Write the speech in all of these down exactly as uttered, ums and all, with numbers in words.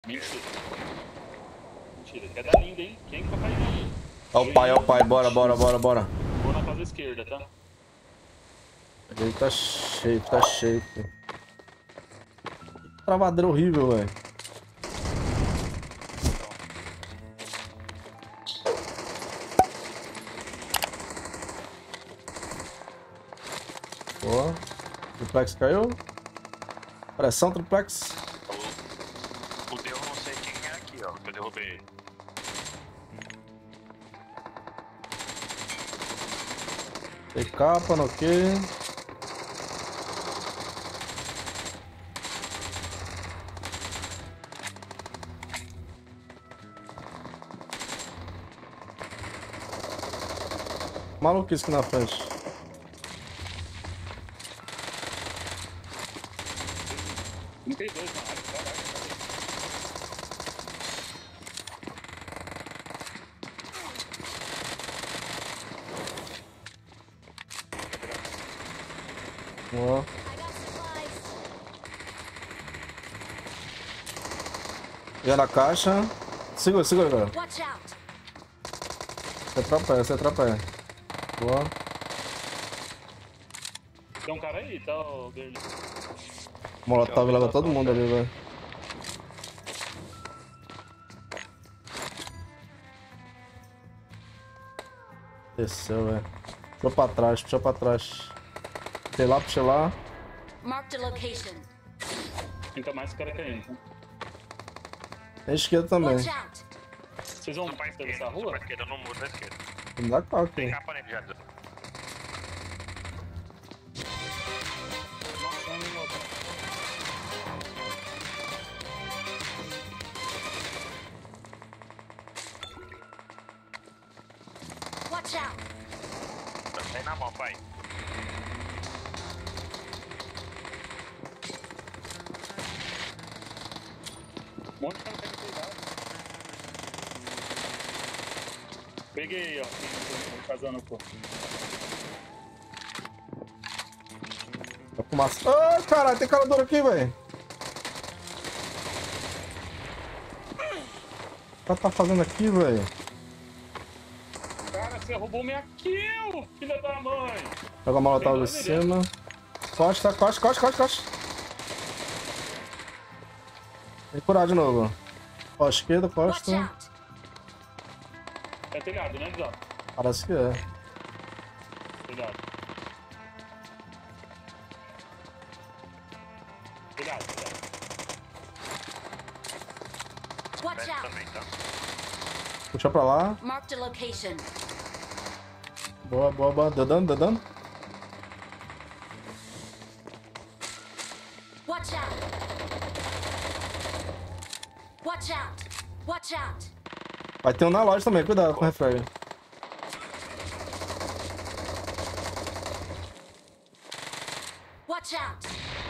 Mentira. Mentira. Quer dar linda, hein? Quem que tá caindo aí? Ó o pai, ó o pai. Bora, bora, bora, bora. Vou na casa esquerda, tá? Ele tá cheio, tá cheio, filho. Travadeira horrível, velho. Boa. Triplex caiu. Pressão, triplex. O Deu não sei quem é aqui, ó. Que eu derrubei ele. Tem capa, no que? Maluquice aqui na frente. trinta e dois na área, caralho. Boa. E na caixa. Segura, segura, galera. Você atrapalha, você atrapalha. Boa. Tem um cara aí, tá? O dele. Molotov leva todo mundo ali, velho. Desceu, velho. Puxou pra trás, puxou pra trás. Puxei lá, puxei lá. Tem mais cara caindo, tá? Tem esquerda também. Vocês vão Pra atravessar esquerda, a rua? pra esquerda, no muro da esquerda. Não dá toque. Tem capa nele já. Nossa, não, não, não. Watch out! Tem na mão, pai. Um monte de cara pega cuidado. Peguei, ó. Casando, pô. Tá fumaça. Ai, caralho, tem cara duro aqui, velho. O que tá fazendo aqui, velho? Cara, você roubou minha kill, filha da mãe. Pega a molotov em cima. Costa, costa, costa, costa, costa. Tem que curar de novo. Ó, esquerda, costa. É telhado, né, Zó? Parece que é. Telhado. Telhado, telhado. Watch out! Também, tá? Puxa pra lá. Marked a location. Boa, boa, boa. Deu dano, deu dano. Watch out! Watch out! Watch out! Vai ter um na loja também, cuidado com o refrag. Watch out!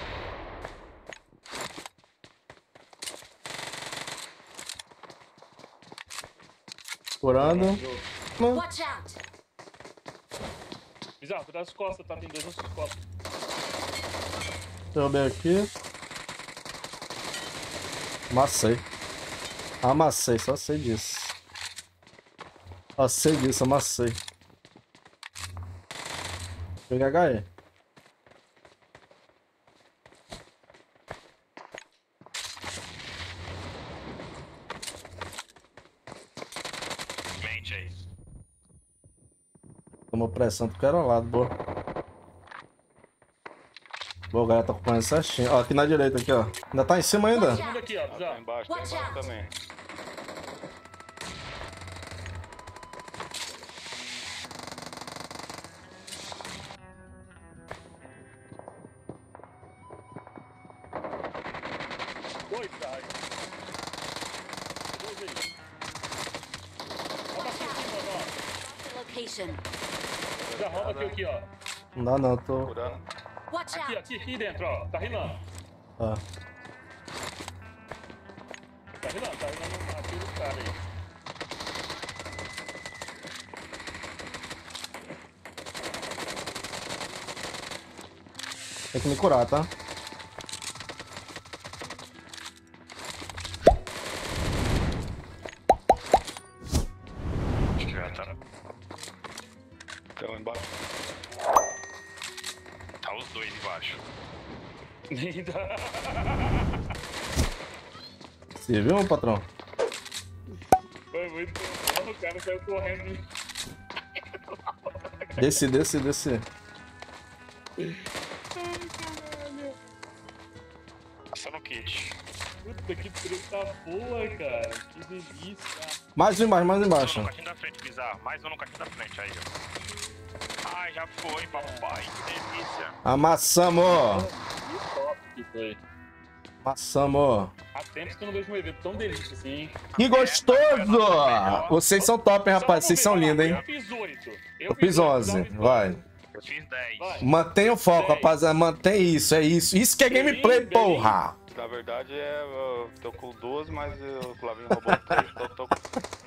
Curando. Watch out! Bizarro, cuidado das costas, tá? Tem dois nas suas costas. Derrubei aqui. Amassei. Amassei, só sei disso. Só sei disso, amassei. Peguei H E. Mente aí. Tomou pressão do cara lado, boa. Boa, o galera tá acompanhando certinho. Ó, aqui na direita, aqui, ó. Ainda tá em cima ainda? Todo mundo aqui, ó, Tá Bizarro. embaixo, tá Watch embaixo out. também. Oi, Bizarro. Dois aí. Rouba aqui, aqui, mano, ó. Location. Bizarro, rouba aqui, aqui, ó. Não dá não, tô... Curando. Watch Aqui, out! aqui, aqui dentro, ó. Tá rilando. Tá. Tá rilando, tá rilando aqui dos caras aí. Tem que me curar, tá? embaixo. Tá os dois embaixo. Você viu, patrão? Foi muito bom, o cara saiu correndo. Desce, desce, desce. Só no kit. Puta que treta boa, cara. Que delícia. Mais um embaixo, mais um Mais um embaixo. no caixinho da frente, bizarro. Mais um no caixinho da frente aí, ó. Ai, já foi, papai. Que delícia. Amassamos! Que top que foi. Amassamos! Há tempos que eu não vejo um evento tão delícia assim, hein? Que gostoso! Vocês são top, hein, rapaz? Vocês são lindos, hein? Eu fiz oito. Eu fiz onze, vai. Eu fiz dez. Vai. Mantenha o foco, rapaziada. Mantém isso, é isso. Isso que é gameplay, porra! Na verdade, é, eu tô com doze, mas o Flavinho roubou três, então tô com...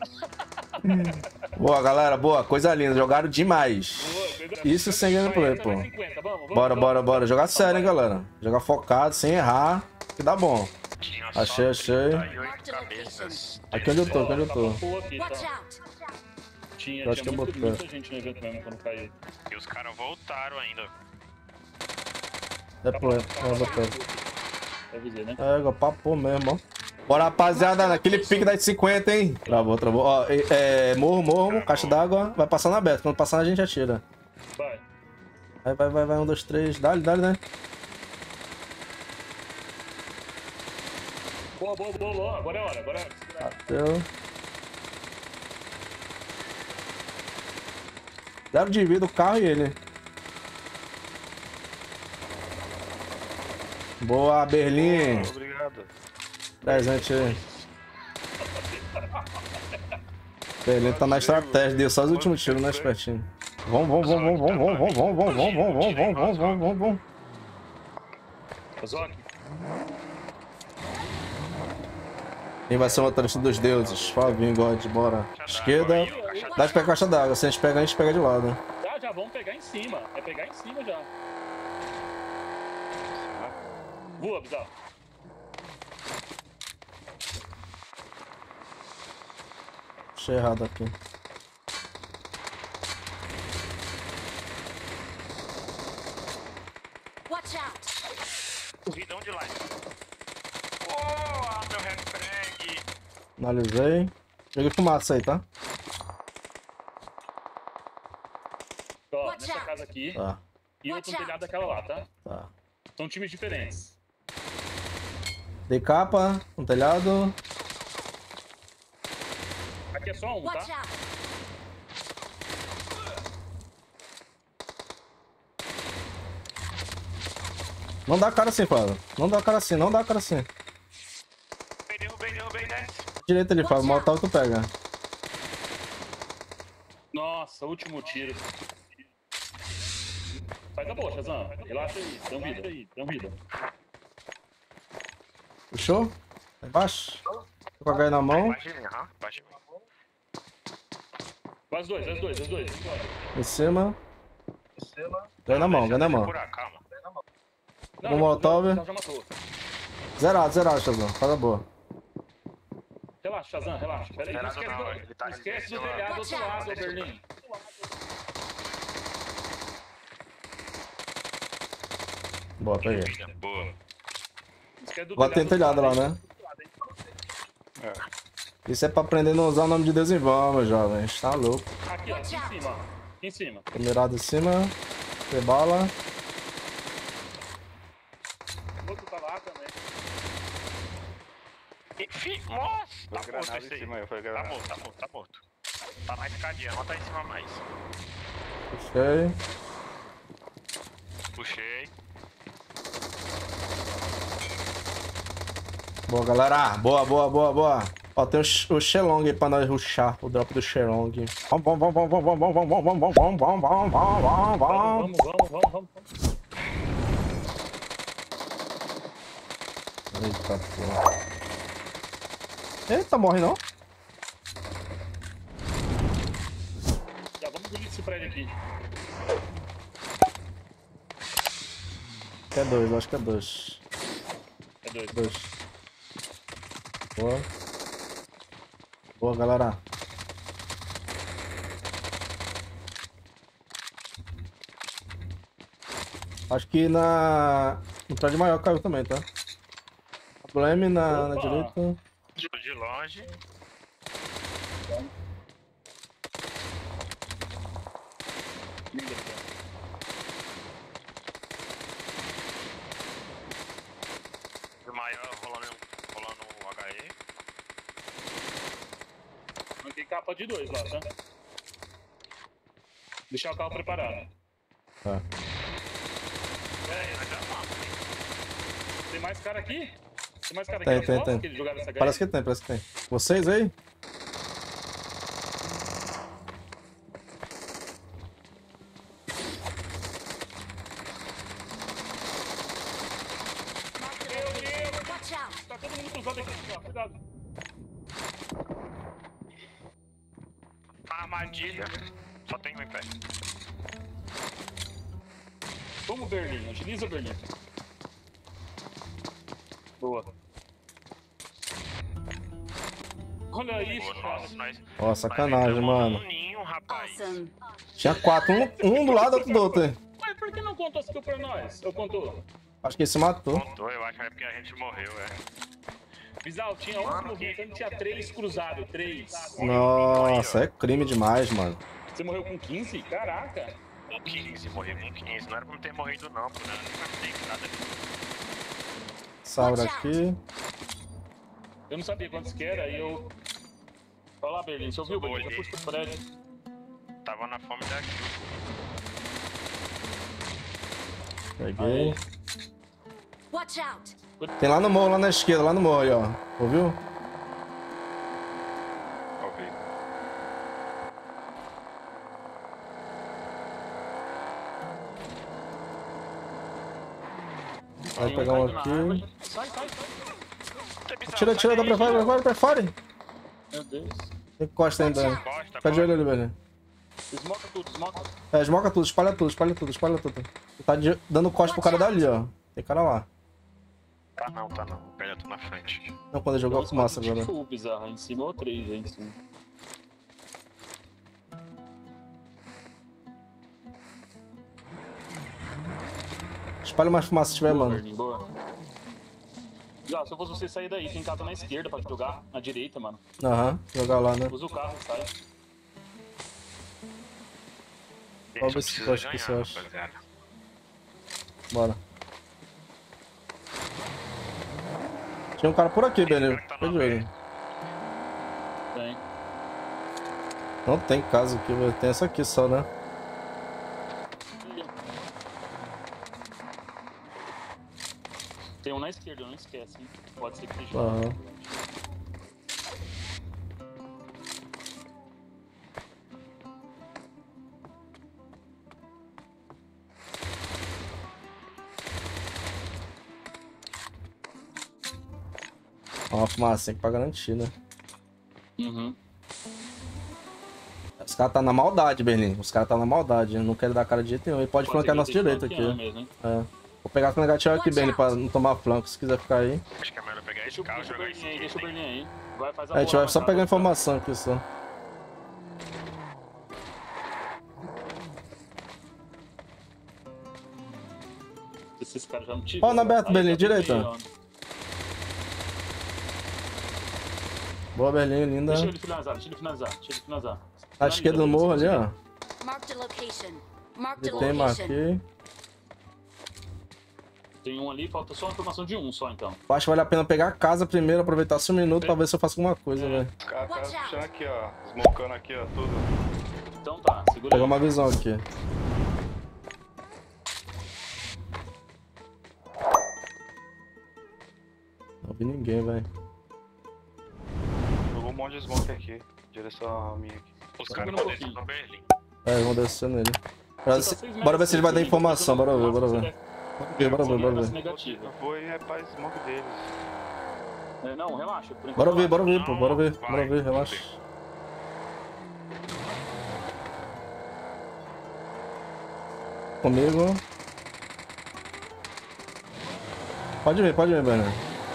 Boa, galera, boa. Coisa linda. Jogaram demais. Isso sem gameplay, pô. Bora, bora, bora. Jogar sério, hein, galera. Jogar focado, sem errar, que dá bom. Tinha Achei, só achei. trinta e oito cabeças. Aqui onde eu tô, aqui onde eu tô. Watch out! Tinha, Eu acho tinha que eu muito, botei. muita gente no evento mesmo quando caiu. E os caras voltaram ainda. É play. É, botei. Eu avisei, né? É, papo mesmo, ó. Bora, rapaziada, naquele pique das cinquenta, hein? Travou, travou. Ó, é, é, morro, morro, caixa d'água. Vai passando aberto. Quando passar, a gente atira. Vai. Vai, vai, vai, vai. Um, dois, três. Dá-lhe, dá-lhe, né? Boa, boa, boa, boa. Agora é hora, agora é hora. Bateu. Zero de vida o carro e ele. Boa, Berlim. Obrigado. Presente aí. Berlim tá na estratégia, deu só os últimos tiros, né, espertinho? Vamos, vamos, vamos, vamos, vamos, vamos, vamos, vamos, vamos, vamos, vamos, vamos, vamos, vamos, vamos, vamos. Zoc. Quem vai ser o motorista dos deuses? Flavinho, God, bora. Esquerda. Dá de pegar a caixa d'água. Se a gente pegar, a gente pega de lado. Já, já, vamos pegar em cima. É pegar em cima já. Voa, bizarro. Achei errado aqui. Watch out! Corridão de live. Boa, meu refreg. Analisei. Joguei fumaça aí, tá? Ó, Watch nessa out. casa aqui. Tá, E outro Watch out. telhado daquela lá, tá? tá. São times diferentes. Dei capa no telhado. Aqui é só um, Watch tá? out! Não dá cara assim, Fábio. Não dá cara assim, não dá cara assim. Bem, derrubei, derrubei, desce. Direita ali, Fábio. Mortal tu pega. Nossa, último tiro. Faz a boa, Shazam. Relaxa aí. Dão vida aí. Dão vida. Puxou? Lá embaixo. Tô com a H na mão. Embaixo de mim, aham. Embaixo de mim. Vai os dois, vai os dois, vai os dois. Em cima. Ganha na mão, ganha na mão. Segurar, calma. Não, Um já- molotov. já- já matou. Zerado, zerado, Shazam. Faz a boa. Relaxa, Shazam, relaxa. Pera aí. Não Relaxa, esquece não, do, ele tá- não esquece do ele desceu lá. telhado do outro lado, ô Berlim. Boa, peguei. Vida, boa. Não esquece do Agora tem telhado lá, né? É. Isso é pra aprender a não usar o nome de Deus em vão, meu jovem. Tá louco. Aqui, ó. Aqui em cima, ó. Aqui em cima. Tô mirado em cima. Tem bala. O outro tá lá também. E, fi, nossa! Foi Tá morto granada esse em aí. cima aí, foi Tá granada. morto, tá morto, tá morto. Tá na escadinha, não tá em cima mais. Puxei. Puxei. Boa, galera. Boa, boa, boa, boa. Ó, tem o, Sh- o Shelong aí pra nós rushar. O drop do Shelong. Vamos, vamos, vamos, vamos, vamos, vamos, vamos, vamos, vamos, vamos, vamos, vamos, vamos, vamos. Vamos, vamos, vamos, vamos. Eita, porra. Eita, morre não? Já vamos engolir esse prédio aqui. Acho que é dois, acho que é dois. É dois. Dois. Boa. Boa, galera. Acho que na... no prédio maior caiu também, tá? Problema na, na Opa. direita. De, de longe. De maior rolando, rolando o H E. Não tem capa de dois lá, tá? Deixar o carro preparado. Tá. É, mas já vamos. Tem mais cara aqui? Tem mais cara aqui Tem, nas tem, costas tem. que eles jogaram essa Parece que tem, parece que tem. Vocês aí? Mark the location. Watch out. Tá todo mundo cruzado aqui, ó. Cuidado. Armadilha. Só tem um em pé. Vamos, Berlim. Agiliza, Berlim. Boa. Olha isso, Boa, cara. nossa, nós. Ó, sacanagem, nós mano. entramos num ninho, rapaz. Awesome. Tinha quatro, um, um do lado, outro do outro. hein? Mas por que não contou skill pra nós? Eu contou. Acho que ele se matou. Contou, eu acho que é porque a gente morreu, é. Bizarro, tinha um movimentando, tinha três cruzados. Três. Nossa, é crime demais, mano. Você morreu com quinze? Caraca. Com quinze, morri com quinze. Não era pra eu ter morrido, não, porque não era nem pra ter nada ali. Saura aqui. Eu não sabia quantos que era, aí eu... Olha lá, Berlim. Você ouviu, Berlim? Já puxa pro prédio. Tava na fome daqui. Peguei. Watch out. Tem lá no morro, lá na esquerda, lá no morro aí, ó. Ouviu? Ouvi. Vai pegar um aqui. Sai, sai, sai. Tira, tira, dá pra fora, dá pra fora. Meu Deus. Encosta ainda. Costa, Fica de olho ali, velho. Esmoca tudo, esmoca. É, esmoca tudo, espalha tudo, espalha tudo, espalha tudo. Tá de- dando costa pro cara dali, ó. Tem cara lá. Tá não, tá não. Pega tu na frente. Não, quando ele jogou a fumaça agora. Full bizarro, em cima ou três aí em cima. Espalha mais fumaça se tiver, Boa, mano. Berlim, boa. Já, se eu fosse você sair daí, tem casa na esquerda pra jogar, na direita, mano. Aham, jogar lá, né? Usa o carro e sai. Qual ver se eu acho que você acha. rapaziada. Bora. Tinha um cara por aqui, Benê. Fica de olho. Tem. Não tem casa aqui, velho. Tem essa aqui só, né? Tem um na esquerda, não esquece, hein? Pode ser que esteja Aham. lá. Ó, uma fumaça pra garantir, né? Uhum. Os caras tá na maldade, Berlim. Os caras tá na maldade. Não querem dar cara de jeito nenhum. E pode flanquear nosso direito aqui. Mesmo, hein? É. Vou pegar com o negativo aqui, Berlim, pra não tomar flanco. Se quiser ficar aí. Acho que é melhor pegar Deixa esse o, carro e deixa o jogar Berlim aí, esse deixa o item. Berlim aí. Vai fazer É, a gente vai só pegar informação aqui só. Esses caras já não tiveram. Ó, na aberto, Aí Berlim, tá direita. tudo cheio, Boa, Berlim, ó. linda. Deixa ele finalizar, deixa ele finalizar, deixa ele finalizar. À esquerda do morro ali, ó. Mark the location. Mark the Ele tem, location. marquei. Tem um ali, falta só uma informação de um só, então. Eu acho que vale a pena pegar a casa primeiro, aproveitar esse minuto pra ver se eu faço alguma coisa, velho. Os caras Watch tá out. puxando aqui, ó. Smocando aqui, ó, tudo. Então tá, segura Pegar aí. uma visão aqui. Não vi ninguém, velho. Jogou um monte de smoke aqui. Direção a minha aqui. Os Segura caras um estão pouquinho. descendo no Berlim. É, vamos descer nele. Bora, Você tá se- seis bora ver metros se ele vai dar daqui, informação, bora ver, bora você ver. deve- Bora ver, bora ver, bora ver. Negativo. Eu vou ir pra smoke deles. É, não, relaxa. Por enquanto, Bora ver, relaxa. bora ver, pô, bora ver, Vai, bora ver, relaxa. Comigo. Pode ver, pode ver, Bernardo.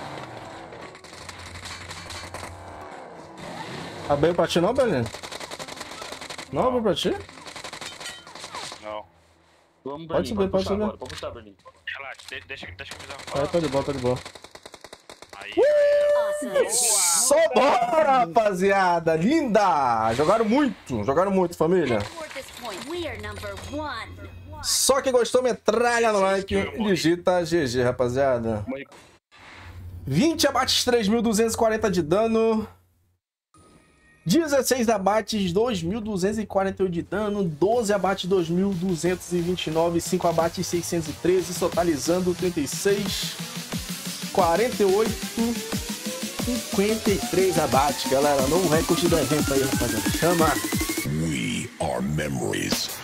Abriu pra ti não, Bernardo? Não abriu pra ti? Não. Vamos, Pode Berlim, subir, pode puxar subir. agora, pode puxar, Berlim. Relaxa, de- deixa, deixa que eu me Aí, tô de boa, tô de boa. Aí, Awesome. Só bora, rapaziada. Linda! Jogaram muito, jogaram muito, família. Head toward this point. We are number one. Só que gostou, metralha no like e digita G G, rapaziada. Morri. vinte abates, três mil duzentos e quarenta de dano. dezesseis abates, dois mil duzentos e quarenta e oito de dano. doze abates, dois mil duzentos e vinte e nove. cinco abates, seiscentos e treze. Totalizando trinta e seis, quarenta e oito, cinquenta e três abates, galera. Novo recorde do evento aí, rapaziada. Chama! We are memories.